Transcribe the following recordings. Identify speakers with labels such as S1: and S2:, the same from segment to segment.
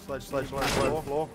S1: Sledge, floor.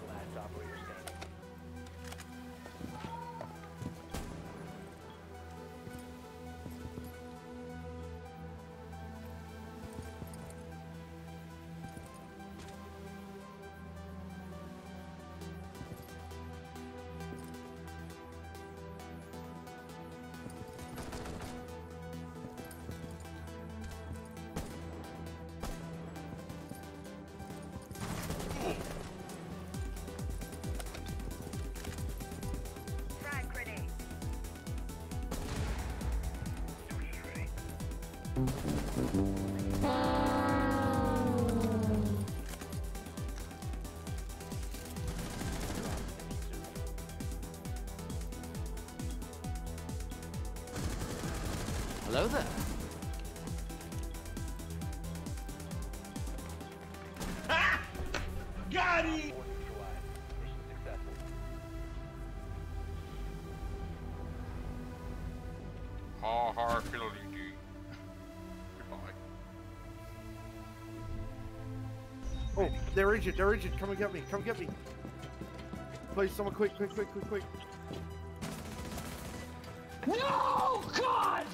S2: Hello there.
S3: Ah! Got him!
S4: Ha fiddly-dee. Goodbye.
S1: Oh, they're injured. Come and get me. Please, someone quick.
S3: No! God!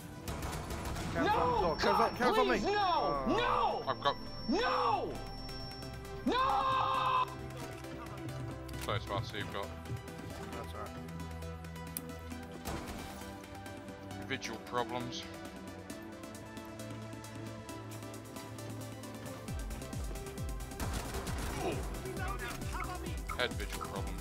S3: No! God,
S1: Cows on me.
S3: please, no! No!
S4: I've got
S3: No! No!
S4: so fast, you've got
S1: That's alright.
S4: visual problems. Had visual problems.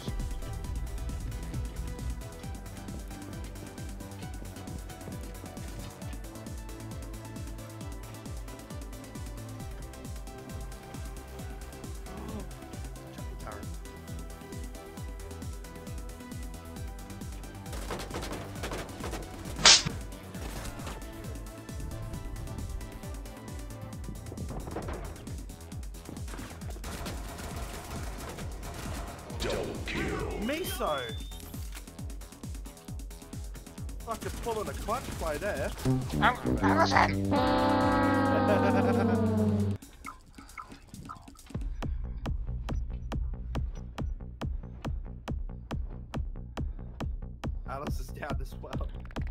S5: Double kill.
S1: Miso! Fucking pulling a clutch play there.
S4: Allison!
S1: Alice is down as well.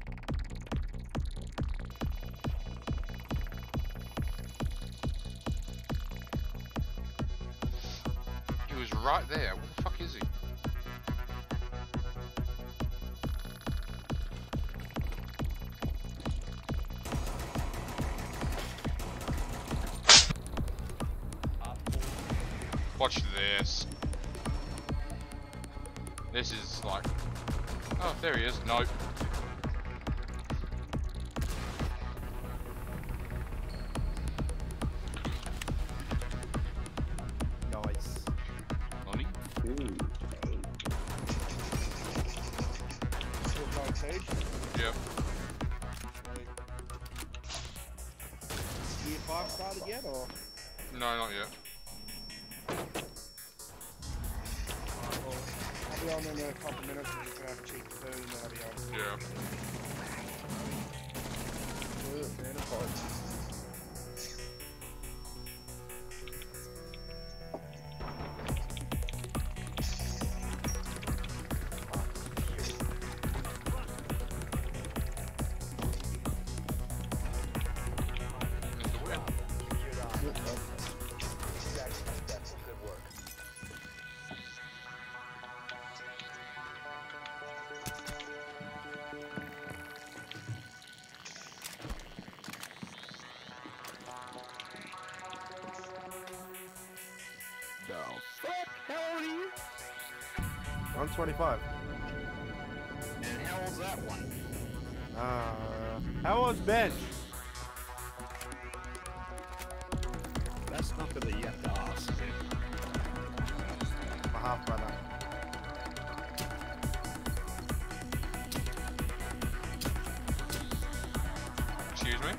S4: He was right there. What the fuck is he? Watch this. This is like... Oh, there he is. Nope.
S1: Nice.
S4: Nonny? Yep.
S1: Year 5 started yet, or?
S4: No, not yet.
S6: I'll be on in a couple minutes and you can have a cheap food and I'll be on.
S4: Yeah.
S6: Man, it's hard.
S4: There's the win.
S1: No. Fuck, how old are you? I'm 25.
S2: And how old's that one?
S1: How old's Ben?
S2: That's not that you have to ask.
S1: My half brother.
S4: Excuse me?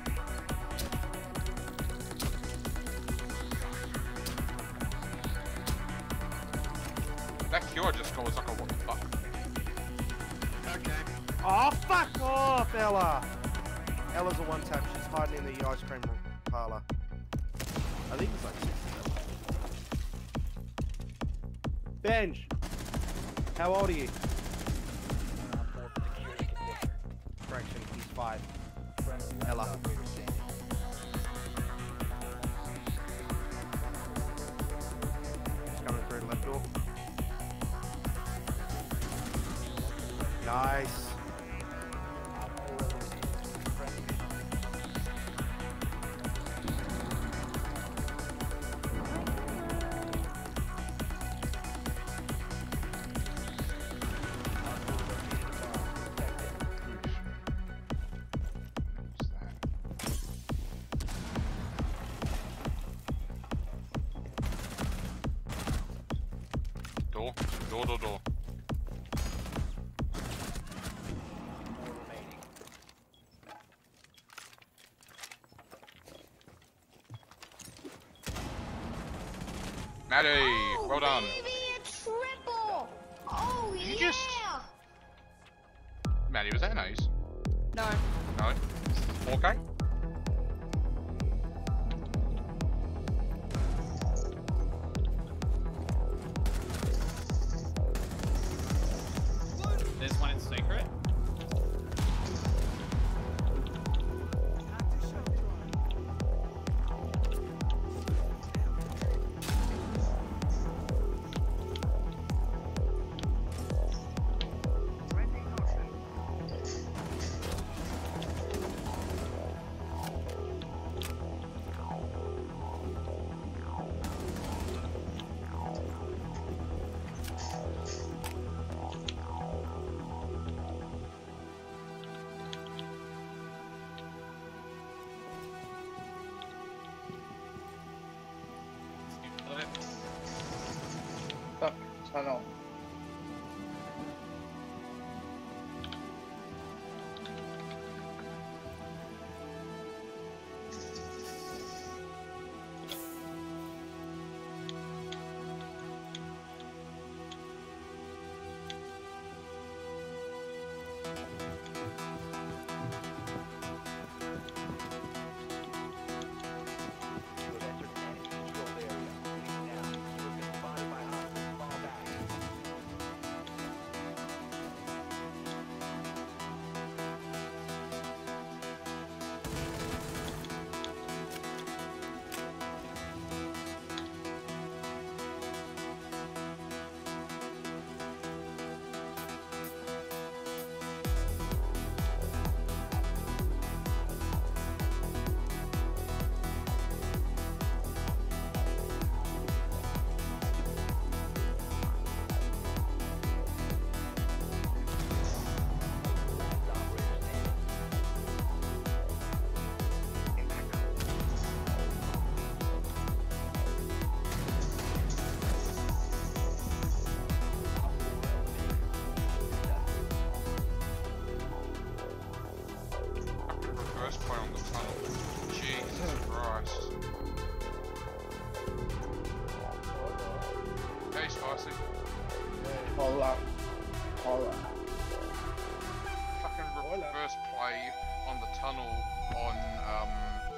S4: That cure just goes like a what the fuck?
S2: Okay.
S1: Oh, fuck off, Ella! Ella's a one-tap. She's hiding in the ice cream parlor. I think it's like 60. Benj, how old are you? Correction, he's 5. Ella. He's coming through the left door. Nice.
S4: Door. Maddie, well done.
S7: Baby, a triple! Oh,
S4: You
S7: yeah!
S4: just- Maddie, was that an ace?
S8: No.
S4: No? 4K?
S9: There's one in secret.
S6: Tunnel.
S4: Reverse play on the tunnel. Jesus Christ. Hey, Spicy.
S6: Hola. Hola.
S4: Fucking reverse play on the tunnel on